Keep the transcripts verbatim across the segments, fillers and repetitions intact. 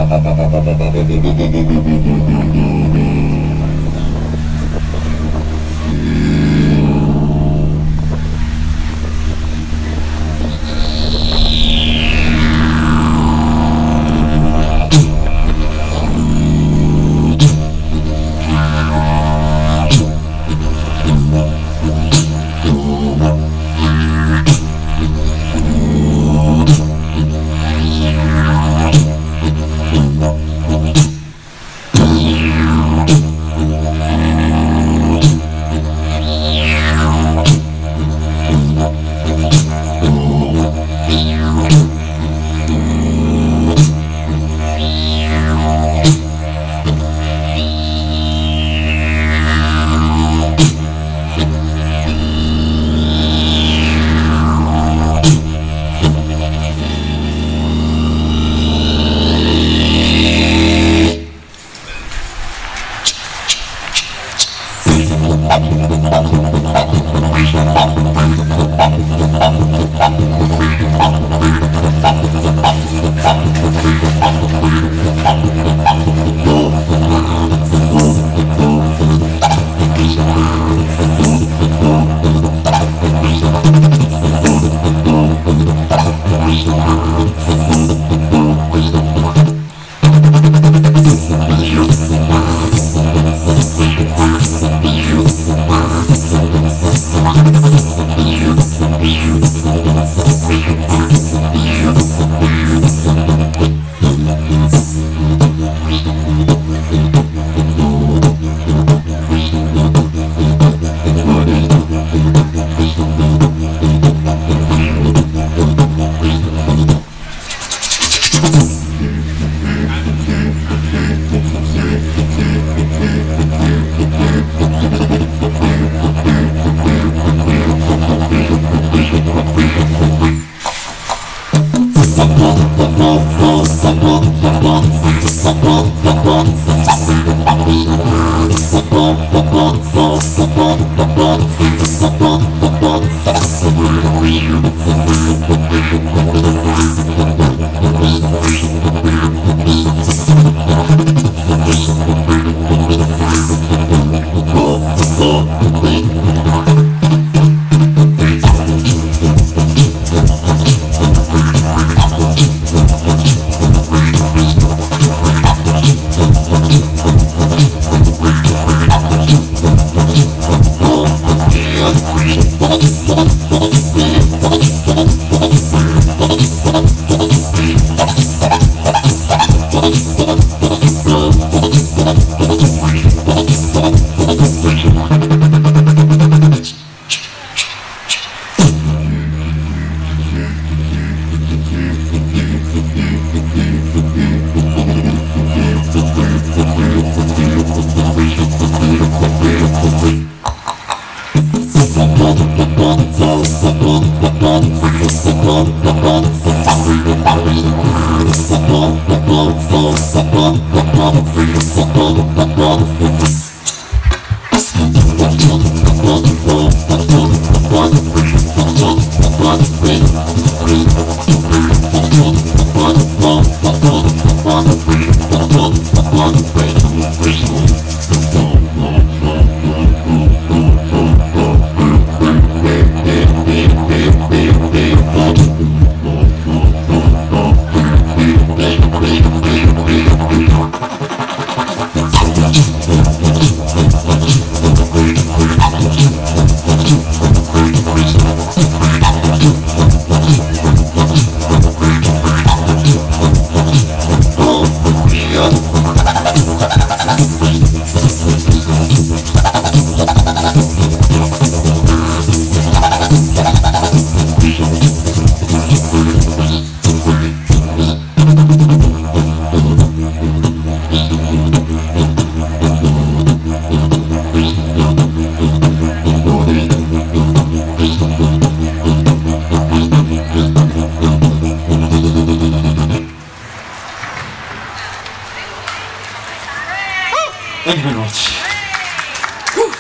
Thank you very much. Whew.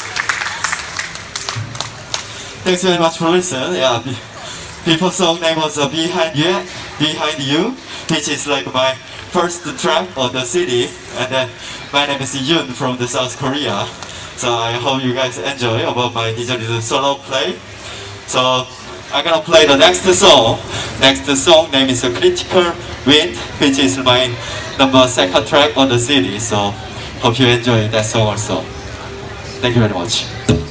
Thanks very much for listening. Yeah, people's song name was uh, Behind You, Behind You, which is like my first track of the city. And then my name is Yun from the South Korea. So I hope you guys enjoy about my digital solo play. So I'm gonna play the next song. Next song name is Critical Wind, which is my number second track on the C D. So hope you enjoy that song also. Thank you very much.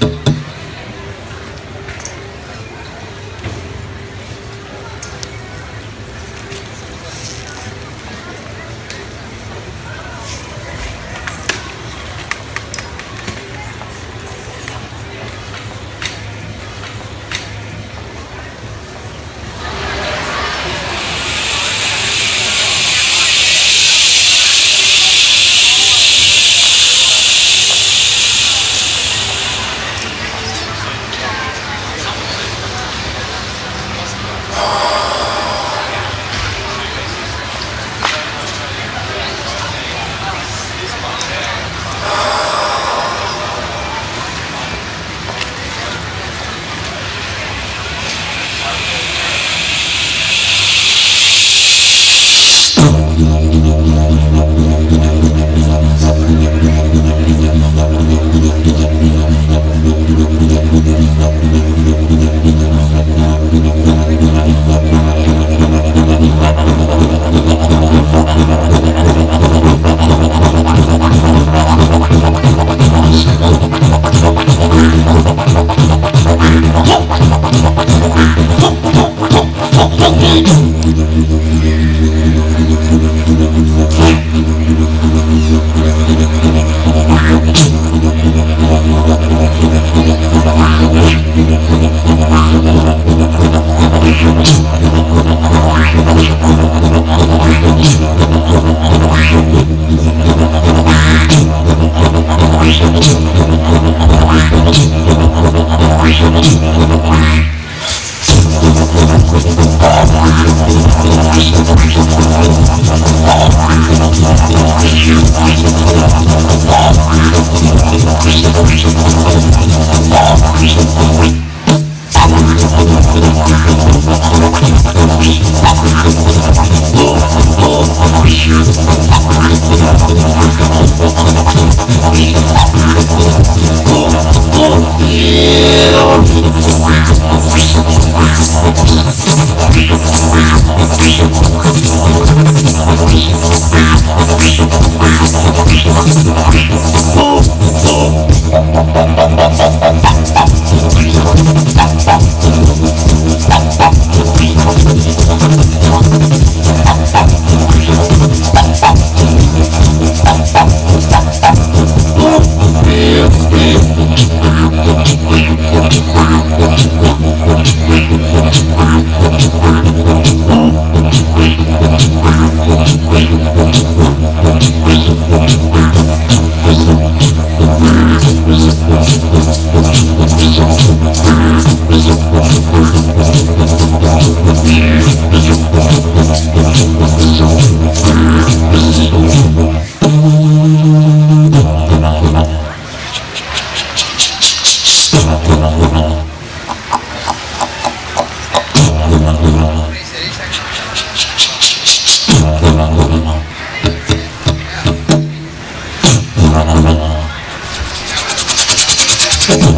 Thank you.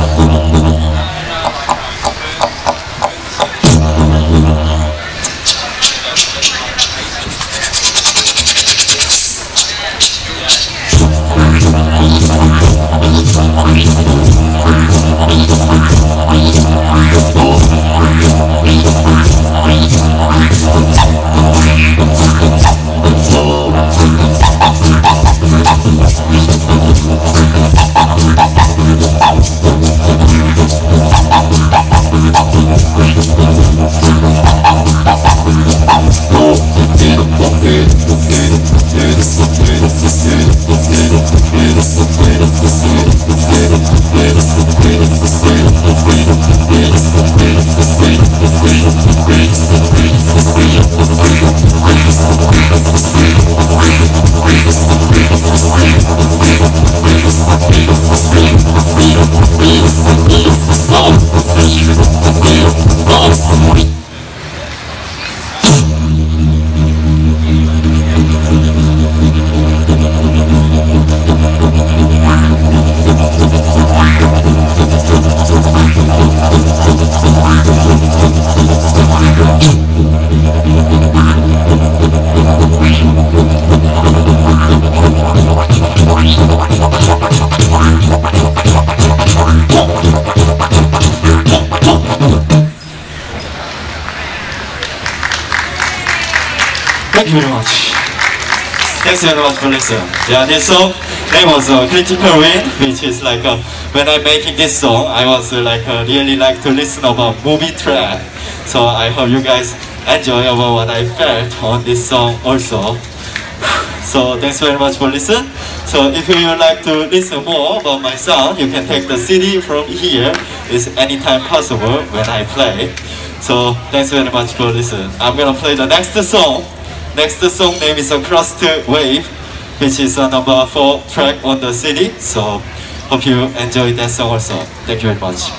thanks very much for listening. Yeah, this song name was uh, Critical Win, which is like uh, when I making this song, I was uh, like uh, really like to listen about movie track. So I hope you guys enjoy about what I felt on this song also. So thanks very much for listening. So if you would like to listen more about my sound, you can take the C D from here. It's anytime possible when I play. So thanks very much for listening. I'm gonna play the next song. Next song name is Across the Wave, which is a number four track on the C D. So hope you enjoy that song also. Thank you very much.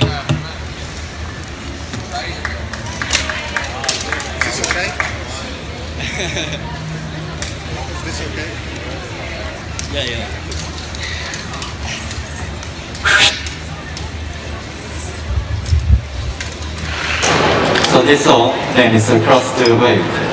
Is this okay? Is this okay? Yeah, yeah. So this song name is Across the Wave.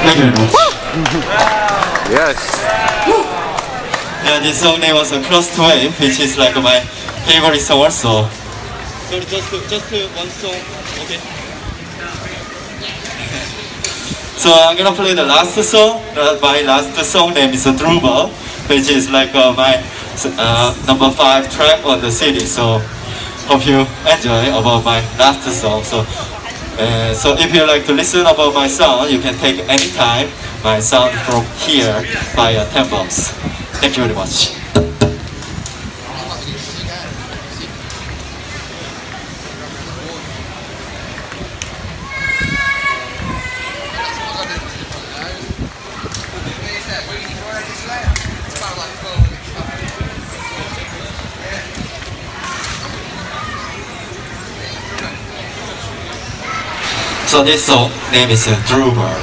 Thank you very much. Yes. Yeah, this song name was Across the Wave, which is like my favorite song also. So just just one song. Okay. So I'm gonna play the last song. Uh, my last song name is Drummer, which is like uh, my uh, number five track on the C D. So hope you enjoy about my last song. So uh, so if you like to listen about my sound, you can take any time my sound from here via ten bucks. Thank you very much. So this song name is uh, Drummer.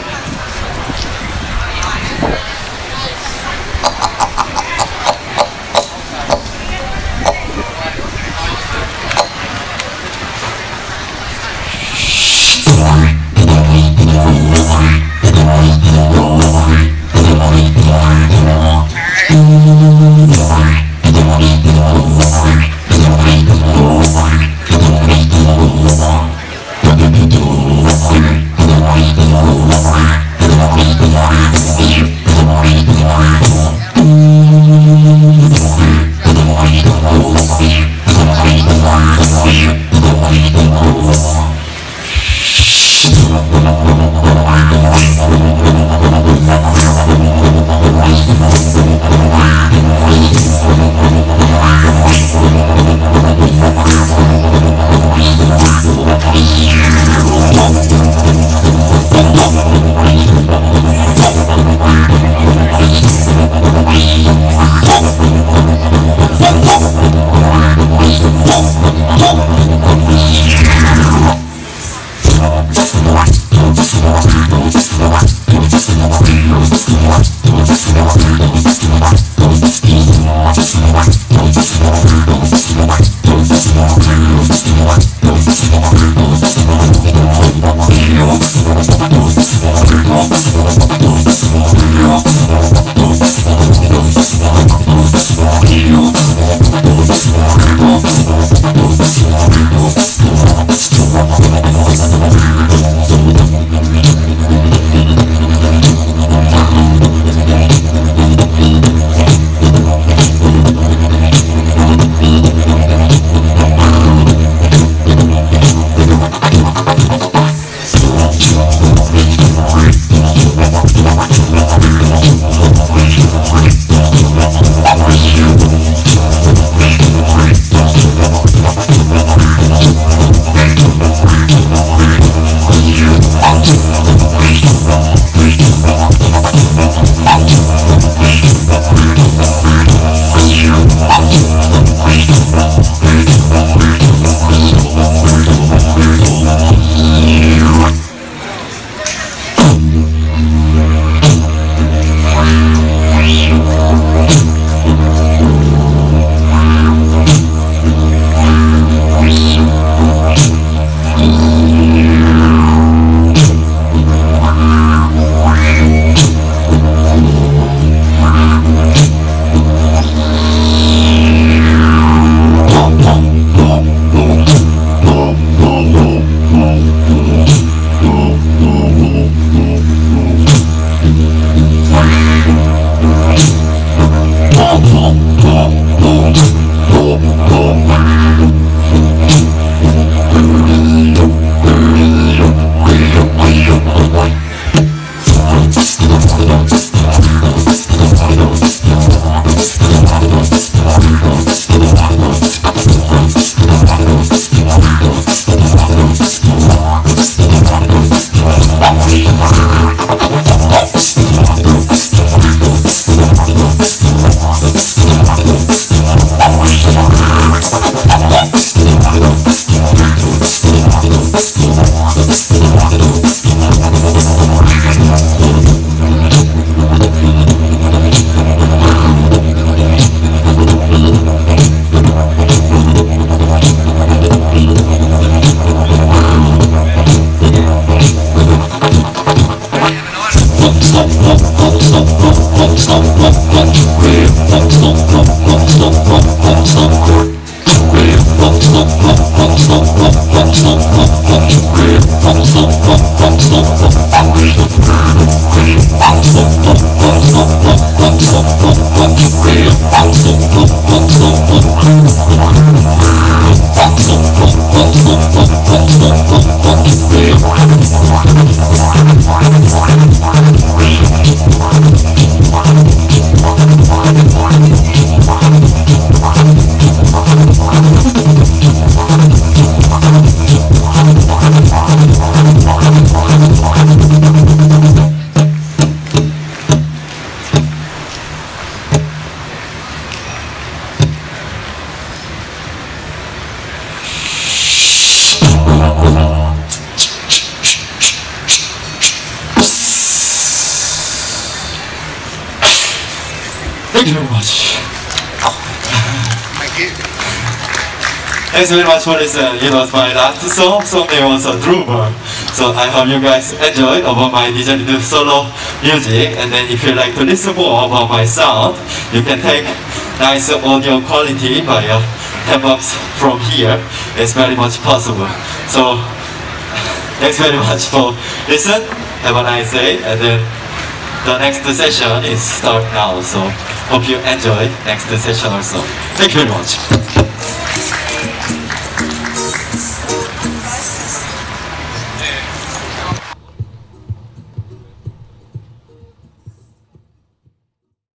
Thank you very much. Thank you. Thanks very much for listening. It was my last song. Song name was a Drummer. So I hope you guys enjoyed about my digital solo music. And then if you like to listen more about my sound, you can take nice audio quality by uh, ten bucks from here. It's very much possible. So thanks very much for listening. Have a nice day. And then the next session is start now. So hope you enjoy next session also. Thank you very much.